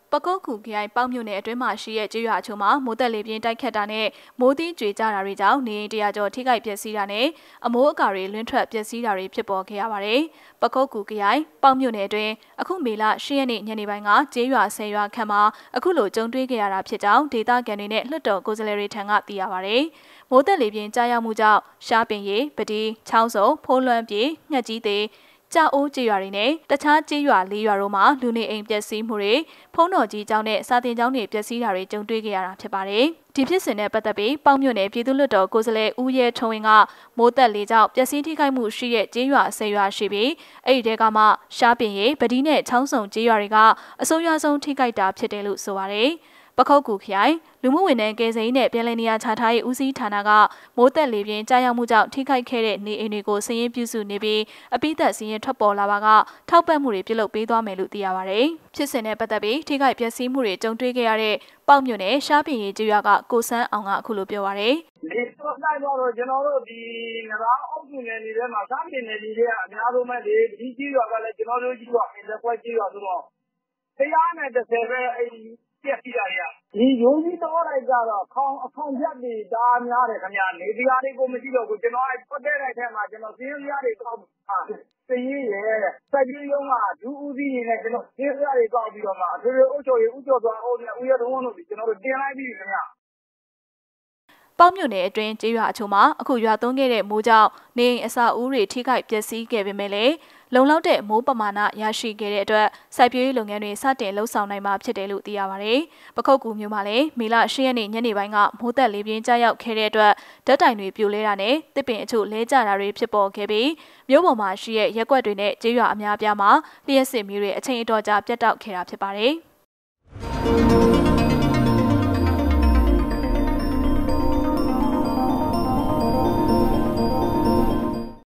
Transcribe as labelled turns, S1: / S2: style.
S1: ပကုတ်ကူခရိုင်ပေါက်မြို့နယ်အတွင်းမှာရှိတဲ့ကျေးရွာအချို့မှာမိုးသက်လေပြင်းတိုက်ခတ်တာနဲ့မိုးသီးကြွေကြတာတွေကြောင့်နေအိမ်100ကျော်ထိခိုက်ပျက်စီးတာနဲ့အမိုးအကာတွေလွင့်ထွက်ပျက်စီးတာတွေဖြစ်ပေါ်ခဲ့ရပါတယ်။ပကုတ်ကူခရိုင်ပေါက်မြို့နယ်အတွင်းအခုမေလ10ရက်နေ့ညနေပိုင်းကကျေးရွာ10ရွာခန့်မှာအခုလိုကြုံတွေ့ခဲ့ရတာဖြစ်ကြောင်းဒေသခံတွေနဲ့လွှတ်တော်ကိုယ်စားလှယ်တွေထံကသိရပါတယ်။မိုးသက်လေပြင်းကြားရောက်မှုကြောင့်ရှားပင်ရည်ပတိချောင်းစုံဖိုးလွှမ်းပြေငှက်ကြီးသေးကြောက်အိုးကျေးရွာတွေနဲ့တခြားကျေးရွာ4ရွာတို့မှာလူနေအိမ်ပျက်စီးမှုတွေဖုံးတော်ကြီးကျောင်းနဲ့စာသင်ကျောင်းတွေပျက်စီးတာတွေကြုံတွေ့ခဲ့ရတာဖြစ်ပါတယ်။ဒီဖြစ်စဉ်နဲ့ပတ်သက်ပြီးပေါက်မြို့နယ်ပြည်သူ့လွှတ်တော်ကိုယ်စားလှယ်ဦးရဲထွန်းဝင်းကမိုးသက်လေကြောင့်ပျက်စီးထိခိုက်မှုရှိတဲ့ကျေးရွာ10ရွာရှိပြီးအဲ့ဒီတဲကမှရှားပင်ရည်ပတိနဲ့ချောင်းစုံကျေးရွာတွေကအဆိုးရွားဆုံးထိခိုက်တာဖြစ်တယ်လို့ဆိုပါတယ်။ပခုတ်ကူခရိုင်လူမှုဝန်ထမ်းကယ်ဆယ်ရေးနဲ့ပြည်လည်နေရာချထားရေးဦးစီးဌာနကမိုးသက်လေပြင်းကြားရောက်မှုကြောင့်ထိခိုက်ခဲ့တဲ့နေအိမ်တွေကိုစာရင်းပြုစုနေပြီးအပိသက်စာရင်းထွက်ပေါ်လာပါကထောက်ပံ့မှုတွေပြုလုပ်ပေးသွားမယ်လို့သိရပါတယ်။ဖြစ်စဉ်နဲ့ပတ်သက်ပြီးထိခိုက်ပျက်စီးမှုတွေကြုံတွေ့ခဲ့ရတဲ့ပေါက်မြို့နယ်ရှားပင်ရီကျေးရွာကကိုစန်းအောင်ကအခုလိုပြောပါရယ်
S2: ။ဒီတော့တိုက်တော့ကျွန်တော်တို့ဒီငရာအောက်ပြည်နယ်တွေမှာရှားပင်နယ်တွေကအများဆုံးပဲဒီကြီးရွာကလည်းကျွန်တော်တို့ကြီးရွာပြည်သက်ပွဲကြီးရွာဆိုတော့130ပဲပြက်စီတာတွေကဒီရိုးကြီးတော့လိုက်ကြတော့အခေါင်ပြတ်တွေဒါများတယ်ခင်ဗျာနေတရားတွေကိုမရှိတော့ဘူးကျွန်တော်ပတ်တဲ့တဲ့ထဲမှာကျွန်တော်စင်းပြားတွေကောက်စည်ရည်စက်ကြီးရုံးကဒူးဦးစီးနေကျွန်တော်စင်းပြားတွေကောက်ပြီးတော့မှအထွေထွေအုပ်ချုပ်ရေးဥကျော်သွားအောင်နဲ့ဦးရတော်တို့ကျွန်တော်တို့တင်လိုက်ပြီခင်ဗျာ
S1: ပေါက်မြို့နယ်အတွင်းကျေးရွာအချို့မှာအခုရွာသွန်းခဲ့တဲ့မိုးကြောင့်နေအိမ်အဆောက်အဦတွေထိခိုက်ပျက်စီးခဲ့ပေမဲ့လည်းလုံလောက်တဲ့မိုးပမာဏရရှိခဲ့တဲ့အတွက်စိုက်ပျိုးရေးလုပ်ငန်းတွေစတင်လှုပ်ဆောင်နိုင်မှာဖြစ်တယ်လို့သိရပါတယ်။ပခုတ်ကူမြို့မှာလည်းမေလ10ရက်နေ့ညနေပိုင်းကမိုးသက်လေပြင်းကြားရောက်ခဲ့တဲ့အတွက်ဓာတ်တိုင်တွေပြိုလဲတာနဲ့တစ်ပင်အချို့လဲကျတာတွေဖြစ်ပေါ်ခဲ့ပြီးမြို့ပေါ်မှာရှိတဲ့ရက်ကွက်တွေနဲ့ကျေးရွာအများအပြားမှာလျှက်စစ်မီးတွေအချိန်အတော်ကြာပြတ်တောက်ခဲ့တာဖြစ်ပါတယ်။